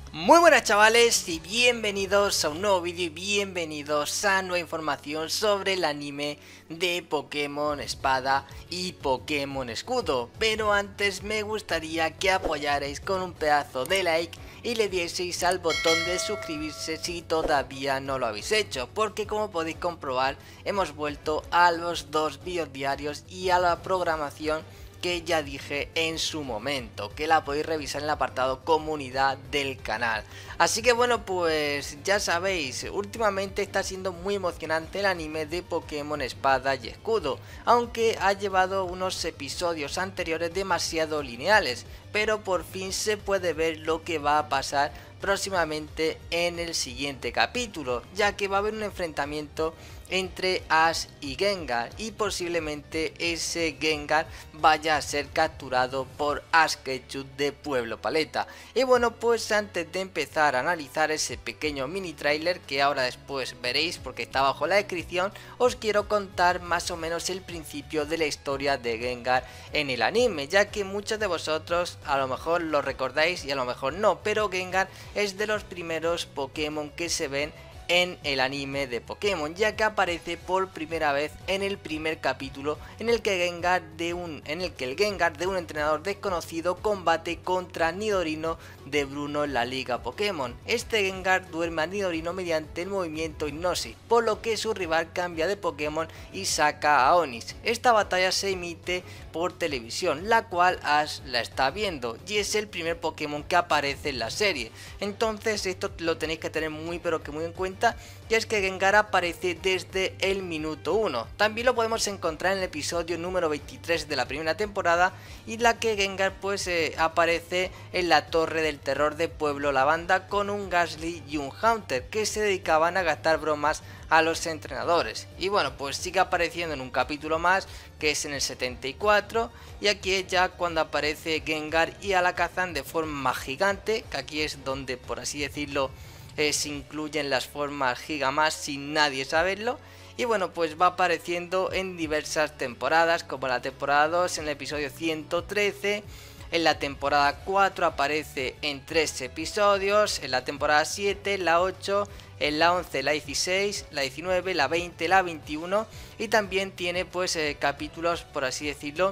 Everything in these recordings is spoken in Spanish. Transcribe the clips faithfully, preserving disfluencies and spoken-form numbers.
Muy buenas chavales y bienvenidos a un nuevo vídeo y bienvenidos a nueva información sobre el anime de Pokémon Espada y Pokémon Escudo. Pero antes me gustaría que apoyarais con un pedazo de like y le dieseis al botón de suscribirse si todavía no lo habéis hecho, porque como podéis comprobar hemos vuelto a los dos vídeos diarios y a la programación que ya dije en su momento, que la podéis revisar en el apartado comunidad del canal. Así que bueno, pues ya sabéis, últimamente está siendo muy emocionante el anime de Pokémon Espada y Escudo, aunque ha llevado unos episodios anteriores demasiado lineales, pero por fin se puede ver lo que va a pasar próximamente en el siguiente capítulo, ya que va a haber un enfrentamiento entre Ash y Gengar y posiblemente ese Gengar vaya a ser capturado por Ash Ketchum de Pueblo Paleta. Y bueno, pues antes de empezar a analizar ese pequeño mini trailer que ahora después veréis porque está bajo la descripción, os quiero contar más o menos el principio de la historia de Gengar en el anime, ya que muchos de vosotros a lo mejor lo recordáis y a lo mejor no, pero Gengar es de los primeros Pokémon que se ven en el anime de Pokémon, ya que aparece por primera vez en el primer capítulo en el que Gengar de un en el que el Gengar de un entrenador desconocido combate contra Nidorino de Bruno en la liga Pokémon. Este Gengar duerme a Nidorino mediante el movimiento Hipnosis, por lo que su rival cambia de Pokémon y saca a Onix. Esta batalla se emite por televisión, la cual Ash la está viendo y es el primer Pokémon que aparece en la serie. Entonces esto lo tenéis que tener muy pero que muy en cuenta, y es que Gengar aparece desde el minuto uno. También lo podemos encontrar en el episodio número veintitrés de la primera temporada, y la que Gengar pues eh, aparece en la torre del terror de Pueblo Lavanda con un Gastly y un Haunter que se dedicaban a gastar bromas a los entrenadores. Y bueno, pues sigue apareciendo en un capítulo más, que es en el setenta y cuatro, y aquí es ya cuando aparece Gengar y Alakazam de forma gigante, que aquí es donde, por así decirlo, Eh, se incluyen las formas Gigamas sin nadie saberlo. Y bueno, pues va apareciendo en diversas temporadas, como la temporada dos en el episodio ciento trece, en la temporada cuatro aparece en tres episodios, en la temporada siete, la ocho, en la once, la dieciséis, la diecinueve, la veinte, la veintiuno, y también tiene pues eh, capítulos, por así decirlo,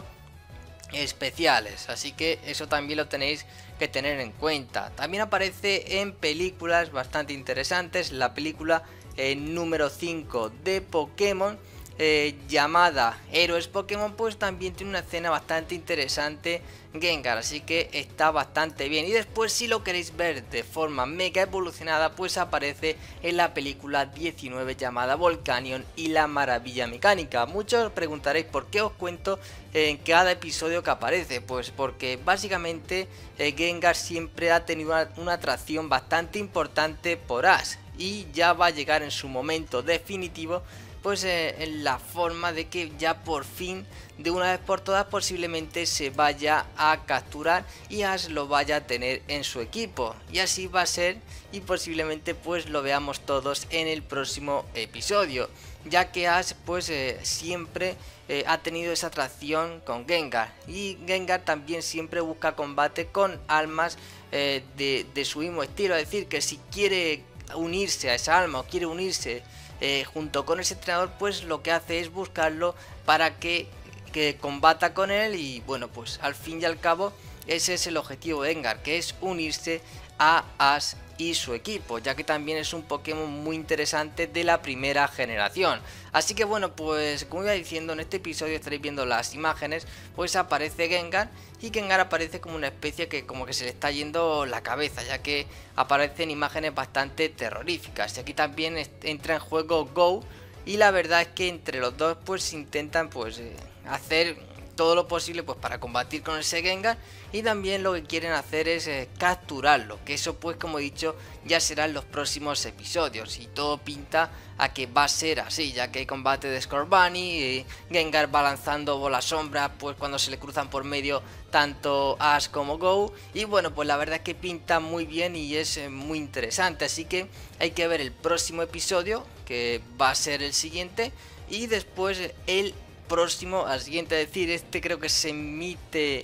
especiales, así que eso también lo tenéis que tener en cuenta. También aparece en películas bastante interesantes. La película eh, número cinco de Pokémon, eh, llamada Héroes Pokémon, pues también tiene una escena bastante interesante Gengar, así que está bastante bien. Y después, si lo queréis ver de forma mega evolucionada, pues aparece en la película diecinueve llamada Volcanion y la maravilla mecánica. Muchos preguntaréis por qué os cuento en cada episodio que aparece. Pues porque básicamente eh, Gengar siempre ha tenido una, una atracción bastante importante por Ash, y ya va a llegar en su momento definitivo, pues eh, en la forma de que ya por fin, de una vez por todas, posiblemente se vaya a capturar y Ash lo vaya a tener en su equipo. Y así va a ser, y posiblemente pues lo veamos todos en el próximo episodio, ya que Ash pues eh, siempre eh, ha tenido esa atracción con Gengar, y Gengar también siempre busca combate con almas eh, de, de su mismo estilo. Es decir, que si quiere unirse a esa alma o quiere unirse Eh, junto con ese entrenador, pues lo que hace es buscarlo para que, que combata con él. Y bueno, pues al fin y al cabo ese es el objetivo de Gengar, que es unirse a Ash y su equipo, ya que también es un Pokémon muy interesante de la primera generación. Así que bueno, pues como iba diciendo, en este episodio estaréis viendo las imágenes, pues aparece Gengar, y Gengar aparece como una especie que como que se le está yendo la cabeza, ya que aparecen imágenes bastante terroríficas. Y aquí también entra en juego Go, y la verdad es que entre los dos pues intentan pues eh, hacer todo lo posible pues para combatir con ese Gengar, y también lo que quieren hacer es eh, capturarlo, que eso pues como he dicho ya será en los próximos episodios, y todo pinta a que va a ser así, ya que hay combate de Scorbunny, y Gengar va lanzando bolas sombras pues cuando se le cruzan por medio tanto Ash como Go. Y bueno, pues la verdad es que pinta muy bien y es eh, muy interesante, así que hay que ver el próximo episodio, que va a ser el siguiente, y después el próximo al siguiente. Es decir, este creo que se emite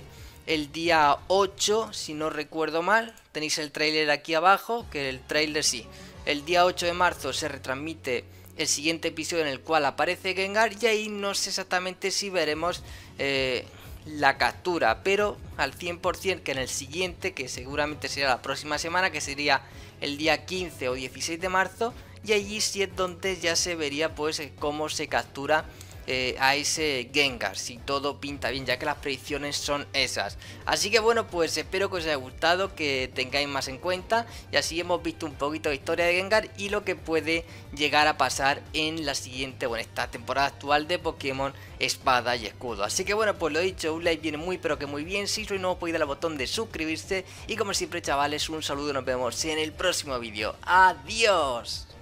el día ocho, si no recuerdo mal. Tenéis el tráiler aquí abajo, que el tráiler sí. El día ocho de marzo se retransmite el siguiente episodio en el cual aparece Gengar, y ahí no sé exactamente si veremos eh, la captura, pero al cien por cien que en el siguiente, que seguramente será la próxima semana, que sería el día quince o dieciséis de marzo, y allí sí es donde ya se vería pues cómo se captura eh, a ese Gengar, si todo pinta bien, ya que las predicciones son esas. Así que bueno, pues espero que os haya gustado, que tengáis más en cuenta, y así hemos visto un poquito de historia de Gengar y lo que puede llegar a pasar en la siguiente, bueno, esta temporada actual de Pokémon Espada y Escudo. Así que bueno, pues lo dicho, un like viene muy pero que muy bien. Si sois nuevo podéis darle al botón de suscribirse, y como siempre chavales, un saludo, nos vemos en el próximo vídeo. Adiós.